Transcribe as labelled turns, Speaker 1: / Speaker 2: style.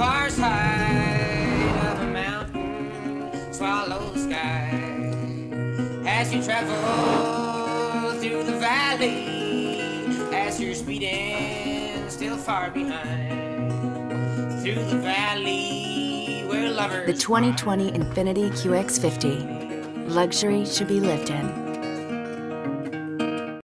Speaker 1: far side of a mountain, swallow the sky. As you travel through the valley, as you're speeding still far behind, through the valley where lovers.
Speaker 2: The 2020 INFINITI QX50. Luxury should be lived in.